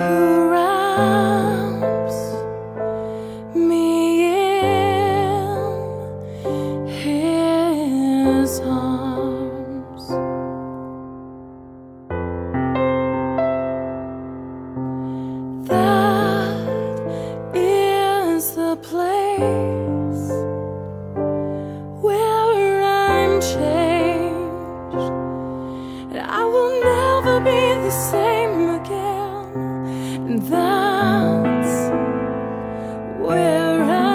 who wraps me in his arms. That is the place where I'm changed, and I will never be the same again. And that's where I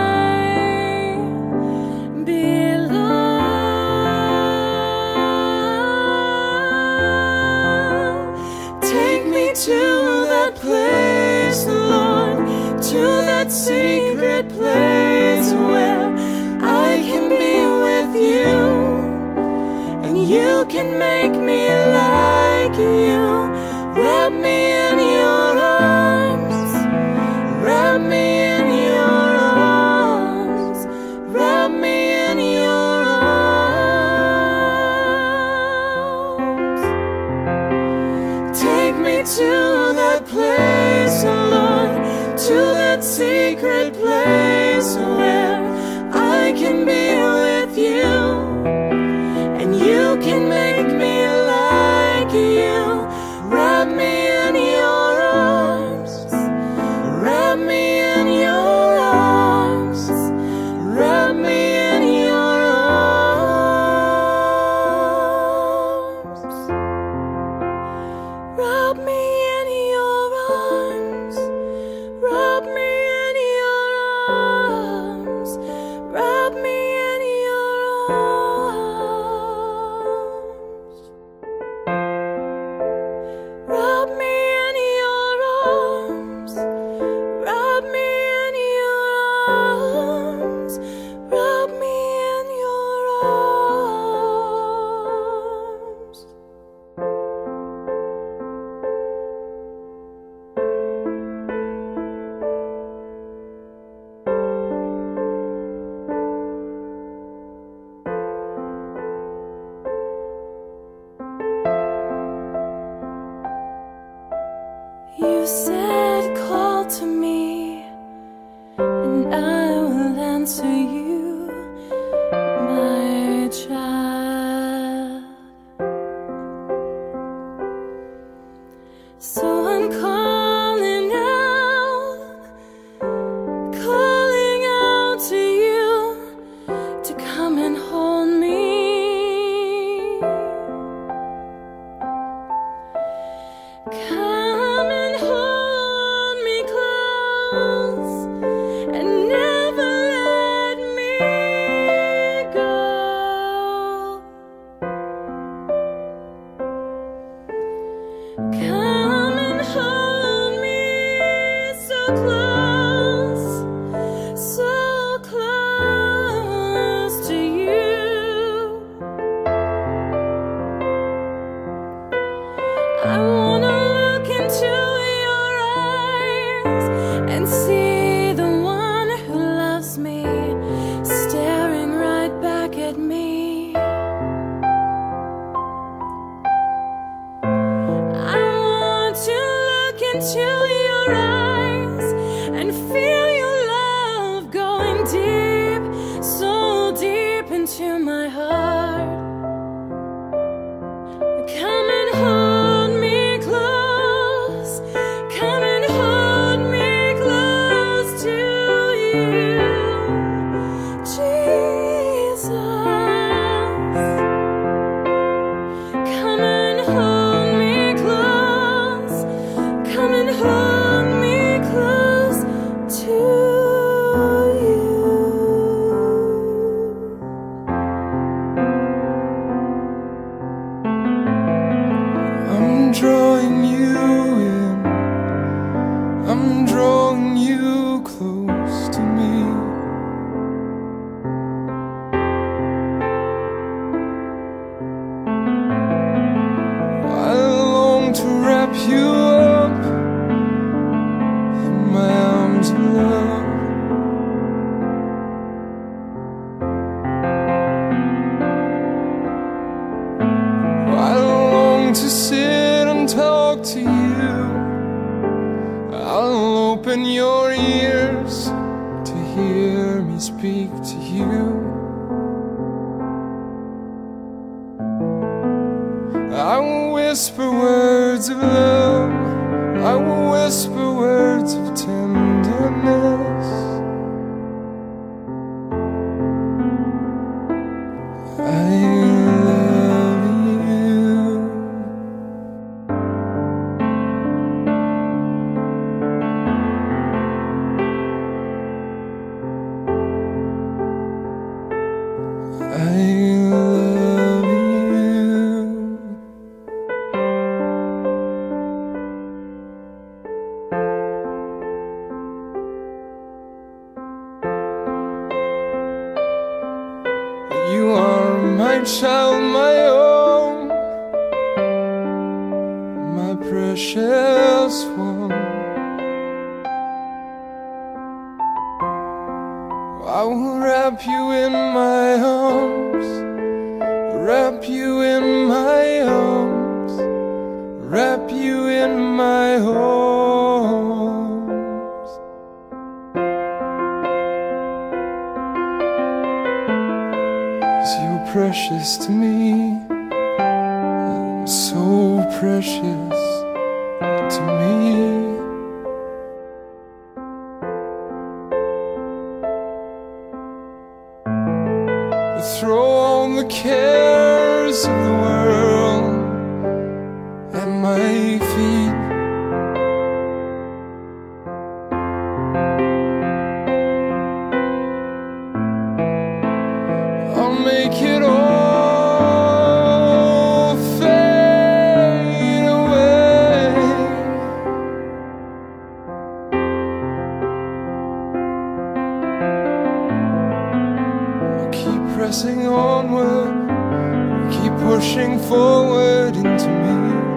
belong. Take me to that place, Lord, to that secret place where I can be with you, and you can make me like you. Wrap me in your arms, wrap me in your arms, wrap me in your arms. Take me to that place, Lord, to that secret place where I can be with you, and you can make me like you. Wrap me in your arms, wrap me in your arms, wrap me in your arms. Wrap me in your arms, wrap me in your arms, wrap me in your arms. Wrap me in your arms, wrap me in your arms, wrap me in your arms. You said, call to me, and I will answer you, my child. So I'm calling out to you to come and hold me. Come and hold me close and never let me go. Come and hold me so close to you. I wanna look into your eyes and see the one who loves me staring right back at me. I want to look into your eyes and feel your love going deep, so deep into my heart. Come and hold me close, come and hold me close to you, Jesus. Come and hold me close, come and hold me close to you. I'm drawing you in, I'm drawing you close to me. I long to wrap you up in my arms of love. I long to sit and talk to you whisper words of love, I will whisper words of tenderness. I love you. I love you. You are my child, my own, my precious one. I will wrap you in my arms, wrap you in my arms, wrap you in my arms. 'Cause you're precious to me, so precious to me. Throw all the cares of the world at my feet. I'll make it all fade away. I'll keep pressing onward, keep pushing forward into me.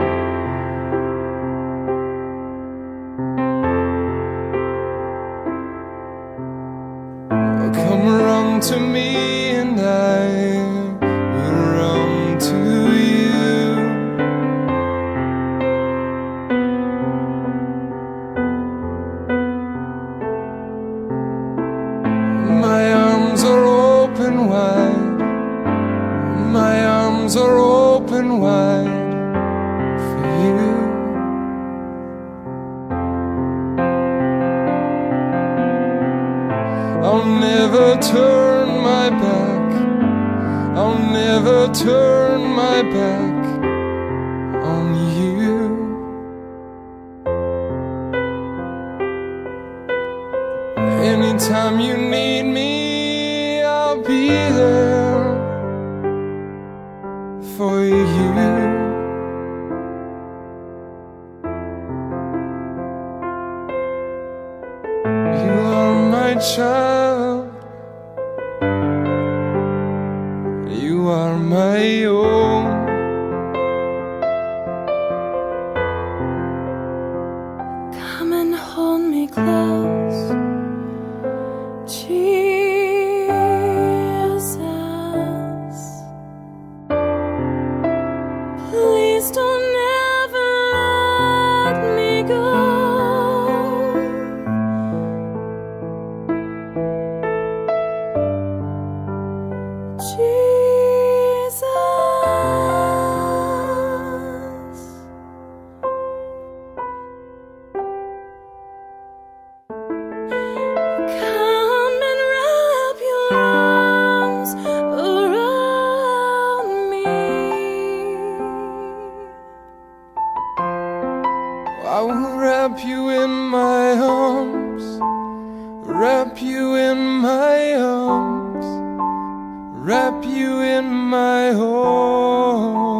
Come run to me and I will run to you. My arms are open wide, my arms are open wide for you. I'll never turn my back, I'll never turn my back on you. Anytime you need me, I'll be there for you. You are my child, you are my own. Come and hold me close, Jesus. Please don't ever let me go. Jesus, come and wrap your arms around me. I will wrap you in my arms, wrap you in my arms, wrap you in my arms.